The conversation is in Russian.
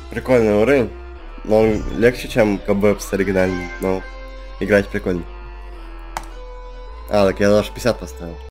Прикольный уровень. Но он легче, чем КБЭПС оригинальный, но играть прикольно. А, так я даже 50 поставил.